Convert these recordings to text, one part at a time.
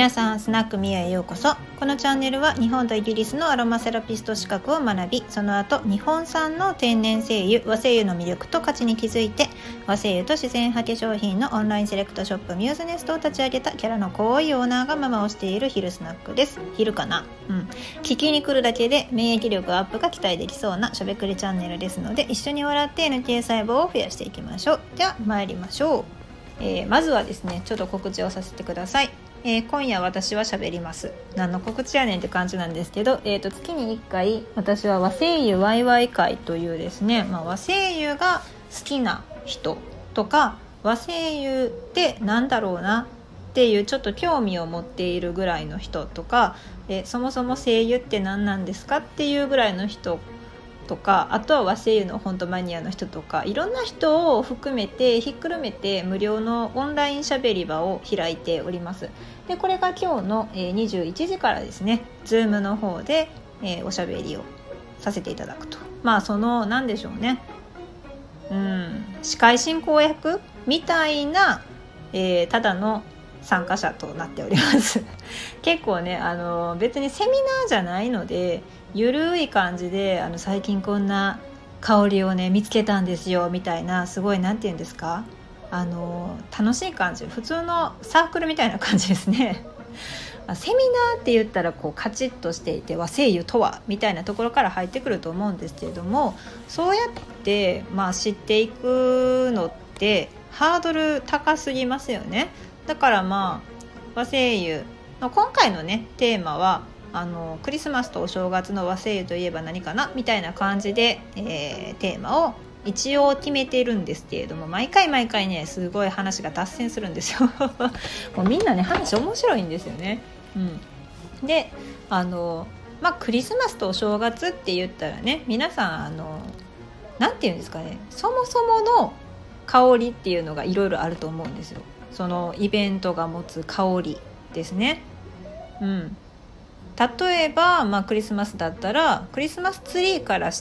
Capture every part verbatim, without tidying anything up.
皆さん、スナックミヤへようこそ。このチャンネルは日本とイギリスのアロマセラピスト資格を学び、その後日本産の天然精油和精油の魅力と価値に気づいて、和精油と自然派化粧品のオンラインセレクトショップミューズネストを立ち上げたキャラの濃いオーナーがママをしている昼スナックです。昼かな、うん、聞きに来るだけで免疫力アップが期待できそうなしゃべくりチャンネルですので、一緒に笑って エヌケー 細胞を増やしていきましょう。では参りましょう。えー、まずはですね、ちょっと告知をさせてください。えー、今夜私は喋ります。何の告知やねんって感じなんですけど、えー、と月にいっかい私は和精油ワイワイ会というですね、まあ、和精油が好きな人とか和精油ってなんだろうなっていうちょっと興味を持っているぐらいの人とか、えー、そもそも精油って何なんですかっていうぐらいの人とか、あとは和精油の本当マニアの人とか、いろんな人を含めてひっくるめて無料のオンラインしゃべり場を開いております。でこれが今日のにじゅういちじからですね、Zoom の方でおしゃべりをさせていただくと、まあその何でしょうね、うん司会進行役みたいな、えー、ただの参加者となっております結構ね、あの別にセミナーじゃないので、ゆるい感じで、あの最近こんな香りをね見つけたんですよみたいな、すごいなんて言うんですか、あの楽しい感じ、普通のサークルみたいな感じですねセミナーって言ったらこうカチッとしていて、和精油とはみたいなところから入ってくると思うんですけれども、そうやって、まあ、知っていくのってハードル高すぎますよね。だからまあ和精油の今回のねテーマは、あのクリスマスとお正月の和精油といえば何かなみたいな感じで、えー、テーマを一応決めているんですけれども、毎回毎回ねすごい話が脱線するんですよもうみんなね話面白いんですよね、うん、であのまあクリスマスとお正月って言ったらね、皆さんあのなんて言うんですかね、そもそもの香りっていうのがいろいろあると思うんですよ。そのイベントが持つ香りですね、うん、例えば、まあ、クリスマスだったらクリスマスツリーからして、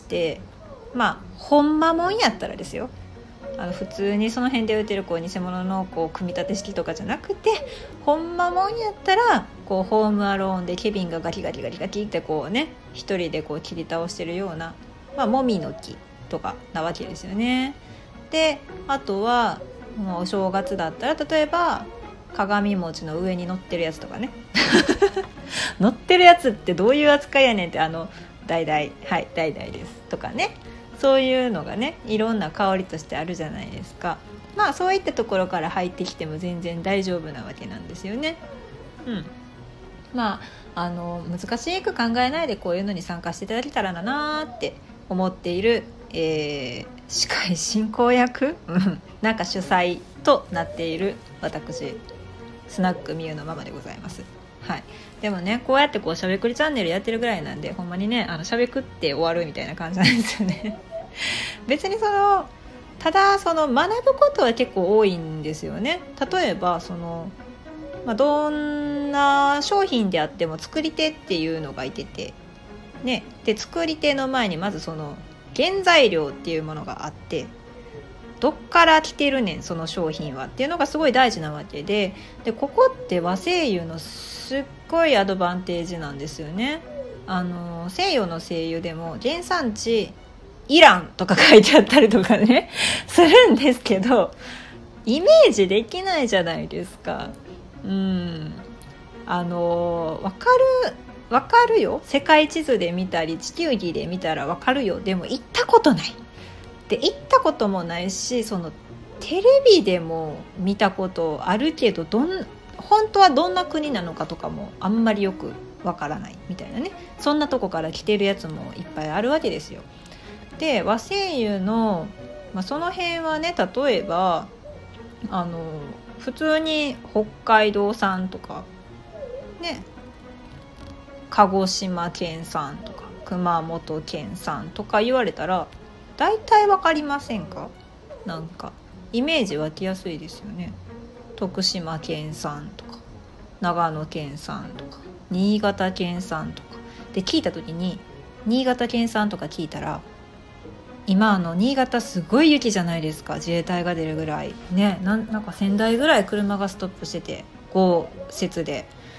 まあほんまもんやったらですよ、あの普通にその辺で売ってるこう偽物のこう組み立て式とかじゃなくて、ほんまもんやったらこうホームアローンでケビンがガキガキガキガキってこうね一人でこう切り倒してるような、まあ、もみの木とかなわけですよね。であとはお正月だったら、例えば鏡餅の上に乗ってるやつとかね乗ってるやつってどういう扱いやねんって、あの橙、はい橙ですとかね、そういうのがねいろんな香りとしてあるじゃないですか。まあそういったところから入ってきても全然大丈夫なわけなんですよね。うんまああの難しく考えないでこういうのに参加していただけたらなって思っている、えー、司会進行役なんか主催となっている私スナックミユのママでございます。はい、でもねこうやってこうしゃべくりチャンネルやってるぐらいなんで、ほんまにねあのしゃべくって終わるみたいな感じなんですよね別にそのただその学ぶことは結構多いんですよね。例えばその、まあ、どんな商品であっても作り手っていうのがいててね、で作り手の前にまずその原材料っていうものがあって、どっから来てるねんその商品はっていうのがすごい大事なわけで、でここって和精油のすっごいアドバンテージなんですよね。あの西洋の精油でも原産地イランとか書いてあったりとかねするんですけど、イメージできないじゃないですか。うんあのわかるわかるよ、世界地図で見たり地球儀で見たらわかるよ。でも行ったことないで、行ったこともないし、そのテレビでも見たことあるけど、どん本当はどんな国なのかとかもあんまりよくわからないみたいなね、そんなとこから来てるやつもいっぱいあるわけですよ。で和精油の、まあ、その辺はね、例えばあの普通に北海道産とかね、鹿児島県産とか熊本県産とか言われたら大体わかりませんか？なんかイメージ湧きやすいですよね。徳島県産とか長野県産とか新潟県産とかで聞いた時に、新潟県産とか聞いたら、今あの新潟すごい雪じゃないですか。自衛隊が出るぐらいね、な ん, なんかせんだいぐらい車がストップしてて豪雪で、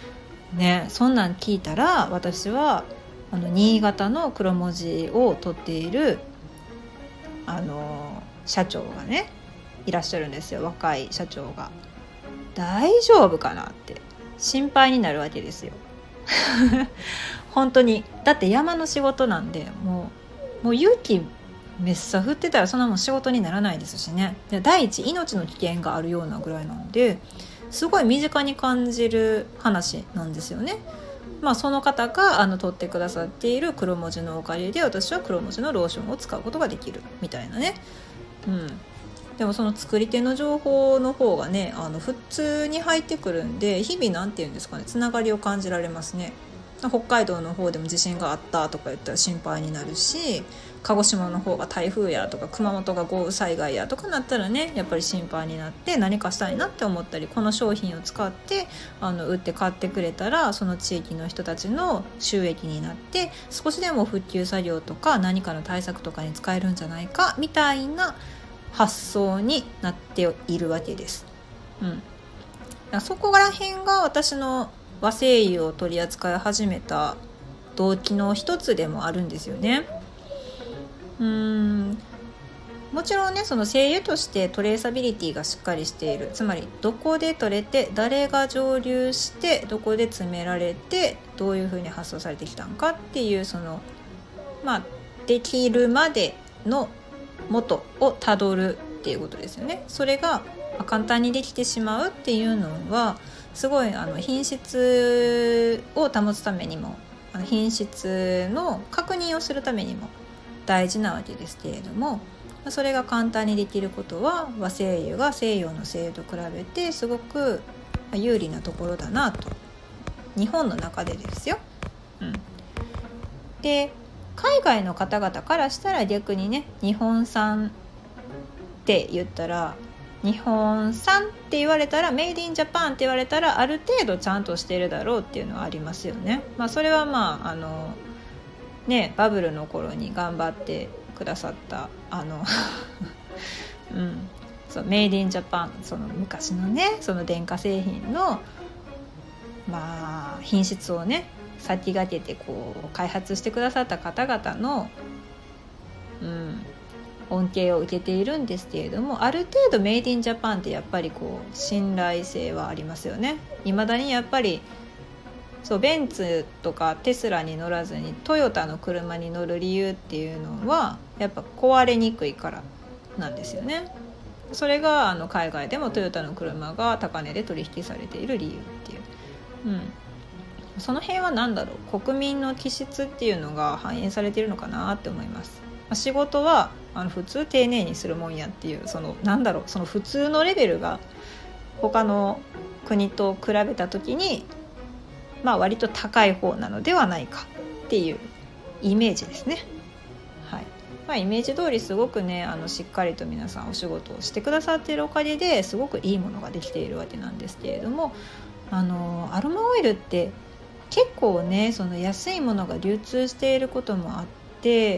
ね、そんなん聞いたら私はあの新潟の黒文字を取っているあの社長がねいらっしゃるんですよ。若い社長が。大丈夫かなって心配になるわけですよ本当に。だって山の仕事なんで、もう、もう雪めっさ降ってたらそんなもん仕事にならないですしね。で第一命の危険があるようなぐらいなんで、すごい身近に感じる話なんですよね。まあ、その方があの取ってくださっている黒文字のおかげで私は黒文字のローションを使うことができるみたいなね。うん、でもその作り手の情報の方がねあの普通に入ってくるんで、日々なんていうんですかね、つながりを感じられますね。北海道の方でも地震があったとか言ったら心配になるし、鹿児島の方が台風やとか熊本が豪雨災害やとかなったらねやっぱり心配になって何かしたいなって思ったり、この商品を使ってあの売って買ってくれたらその地域の人たちの収益になって少しでも復旧作業とか何かの対策とかに使えるんじゃないかみたいな発想になっているわけです。うん、そこら辺が私の和精油を取り扱い始めた動機の一つでもあるんですよね。うーんもちろんねその精油としてトレーサビリティがしっかりしている、つまりどこで取れて誰が蒸留してどこで詰められてどういうふうに発送されてきたんかっていうそのまあできるまでの元をたどるっていうことですよね。それが簡単にできてしまうっていうのはすごいあの品質を保つためにもあの品質の確認をするためにも大事なわけですけれども、それが簡単にできることは和精油が西洋の精油と比べてすごく有利なところだなと、日本の中でですよ。うん、で海外の方々からしたら逆にね日本産って言ったら日本産って言われたらメイディンジャパンって言われたらある程度ちゃんとしてるだろうっていうのはありますよね。まあ、それはまああのねバブルの頃に頑張ってくださったあの、うん、そうメイディンジャパン、その昔のねその電化製品のまあ品質をね先駆けてこう開発してくださった方々の、うん、恩恵を受けているんですけれども、ある程度メイディンジャパンってやっぱりこう信頼性はありますよね。いまだにやっぱりそうベンツとかテスラに乗らずにトヨタの車に乗る理由っていうのはやっぱ壊れにくいからなんですよね。それがあの海外でもトヨタの車が高値で取引されている理由っていう、うん、その辺は何だろう、国民の気質っていうのが反映されているのかなって思います。仕事はあの普通丁寧にするもんやっていう、そのなんだろう、その普通のレベルが他の国と比べた時にまあ割と高い方なのではないかっていうイメージですね。はい。まあ、イメージ通りすごくねあのしっかりと皆さんお仕事をしてくださっているおかげですごくいいものができているわけなんですけれども、あのアロマオイルって結構ねその安いものが流通していることもあって、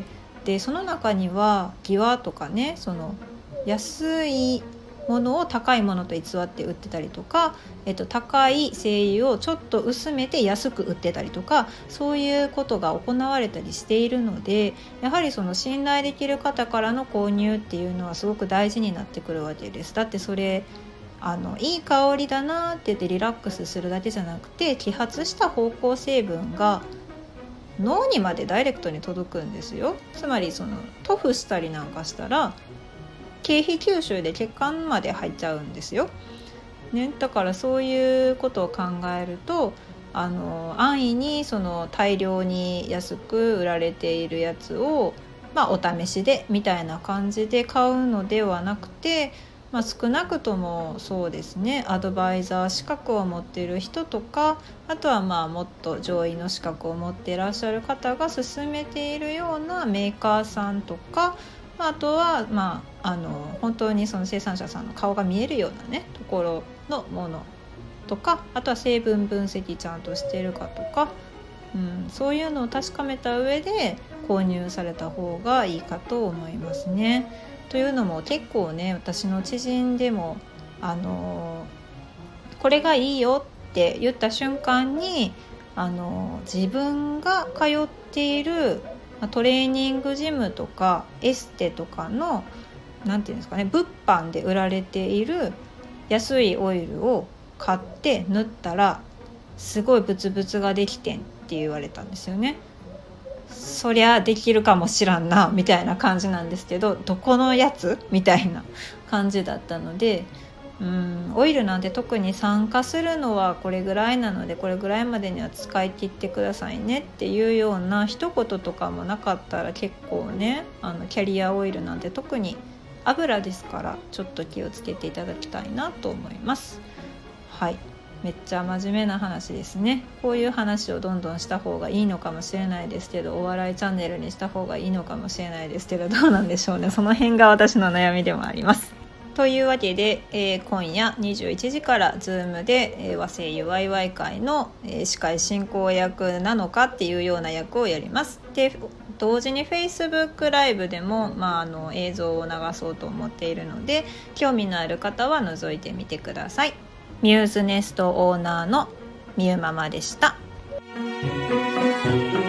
でその中にはギワとかねその安いものを高いものと偽って売ってたりとか、えっと、高い精油をちょっと薄めて安く売ってたりとか、そういうことが行われたりしているので、やはりその信頼できる方からの購入っていうのはすごく大事になってくるわけです。だってそれあのいい香りだなって言ってリラックスするだけじゃなくて、揮発した芳香成分が脳にまでダイレクトに届くんですよ。つまりその塗布したりなんかしたら経皮吸収で血管まで入っちゃうんですよ、ね、だからそういうことを考えるとあの安易にその大量に安く売られているやつを、まあ、お試しでみたいな感じで買うのではなくて、まあ、少なくともそうですねアドバイザー資格を持っている人とか、あとはまあもっと上位の資格を持っていらっしゃる方が勧めているようなメーカーさんとか、あとは、まあ、あの本当にその生産者さんの顔が見えるような、ね、ところのものとか、あとは成分分析ちゃんとしているかとか、うん、そういうのを確かめた上で購入された方がいいかと思いますね。というのも結構ね私の知人でもあのこれがいいよって言った瞬間にあの自分が通っているトレーニングジムとかエステとかのなんていうんですかね、物販で売られている安いオイルを買って塗ったらすごいブツブツができてんって言われたんですよね。そりゃできるかもしらんなみたいな感じなんですけど、どこのやつみたいな感じだったので、うん、オイルなんて特に酸化するのはこれぐらいなのでこれぐらいまでには使い切ってくださいねっていうような一言とかもなかったら結構ね、あのキャリアオイルなんて特に油ですからちょっと気をつけていただきたいなと思います。はい、めっちゃ真面目な話ですね。こういう話をどんどんした方がいいのかもしれないですけど、お笑いチャンネルにした方がいいのかもしれないですけど、どうなんでしょうね。その辺が私の悩みでもあります。というわけで、えー、今夜にじゅういちじから Zoom で、えー、和声優ワイワイ会の、えー、司会進行役なのかっていうような役をやります。で、同時に Facebook ライブでも、まあ、あの映像を流そうと思っているので、興味のある方は覗いてみてください。ミューズネストオーナーのみゆママでした。